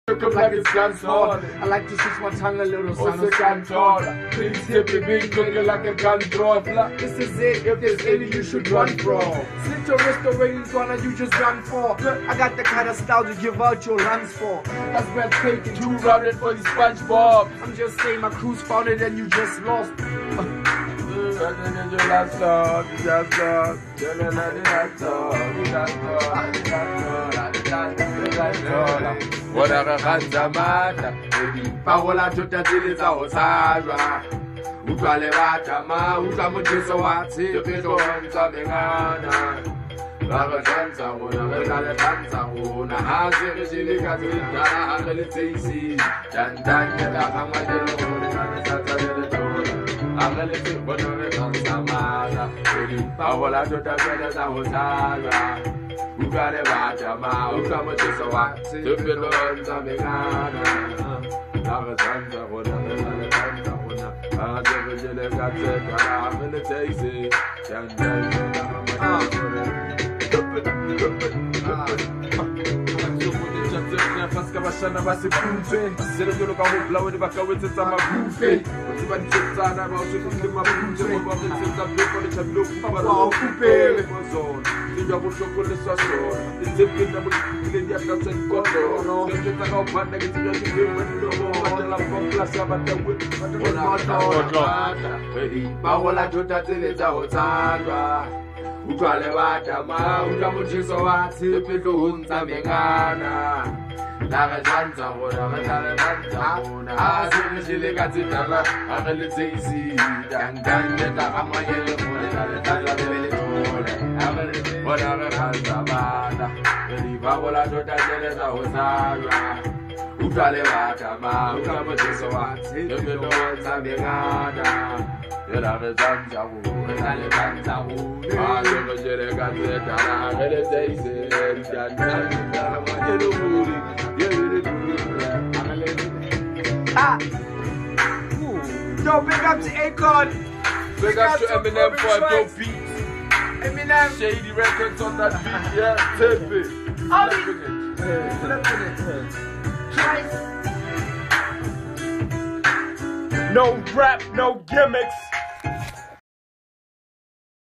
Look like it's gun sword. I like to switch my tongue a little, son. Also gun thrower. Please hit me big, looking like a gun thrower. This is it, if there's any you should run from. Slit your wrist away in corner you just run for. I got the kind of style to give out your lungs for. That's been taking 2 rounded for the SpongeBob. I'm just saying my crew's found it and you just lost. Whatever Ranzamata, Paola Tutaziza Osara, Ukalevata, Utamuchisa Wati, the Pito Ranzamana, Lava Janza, Levanza, Hazir, Silicata, Ability, Tantanga, I'm a little bit of Ranzamana, Paola Tutaziza Osara. Ukale wajama, ukamutisa wati, tupilonza mekana. Nakazanza hona, nakazanza hona. Azevejele katseka, amene teisi. Paska bashana basipunze, serebelo kahubla wadi bakawetsa mabufe. Utsiba ditsana ba utsile mabufe, ngoba betsa beko le chablo kuba ba kupele mozona. Ndiya bushokole sasona, izipinda bukile ndiya katsa kono. Ndiyeka ka ubanda ngitiya ndiwe ndo, batela fokla sabata we. Bahola jota tseletsa hotsandwa. Utlwale batama, ukamutshisa wathi, ipilo hunza mengana. Lava janza hona, matala janza hona. Azimishile katsitala, akalitsisi. Dang, neta kamayele hona, tala bebele hona. Whatever hanza bada. Babola jota tseletsa hotsandwa. Utlwale batama, ukamutshisa wathi, ipilo hunza mengana. Lava janza hona, tala janza hona. Yo, big up to Akon. Big up to Eminem for a dope beat. Eminem. Shady Records on that beat, yeah. Tape it. No rap, no gimmicks.